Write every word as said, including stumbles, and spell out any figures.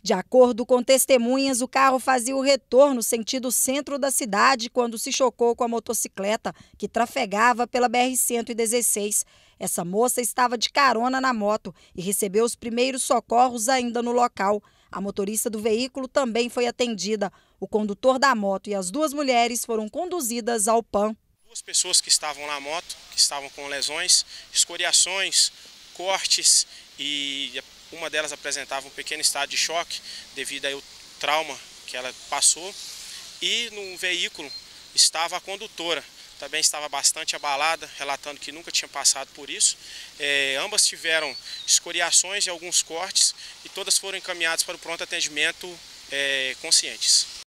De acordo com testemunhas, o carro fazia o retorno sentido centro da cidade quando se chocou com a motocicleta que trafegava pela B R cento e dezesseis. Essa moça estava de carona na moto e recebeu os primeiros socorros ainda no local. A motorista do veículo também foi atendida. O condutor da moto e as duas mulheres foram conduzidas ao P A M. Duas pessoas que estavam na moto, que estavam com lesões, escoriações, cortes, e uma delas apresentava um pequeno estado de choque devido ao trauma que ela passou. E no veículo estava a condutora, também estava bastante abalada, relatando que nunca tinha passado por isso. É, ambas tiveram escoriações e alguns cortes e todas foram encaminhadas para o pronto atendimento é, conscientes.